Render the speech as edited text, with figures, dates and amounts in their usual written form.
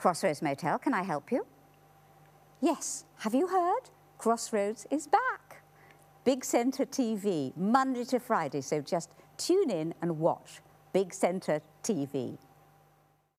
Crossroads Motel, can I help you? Yes, have you heard? Crossroads is back. Big Centre TV, Monday to Friday, so just tune in and watch Big Centre TV.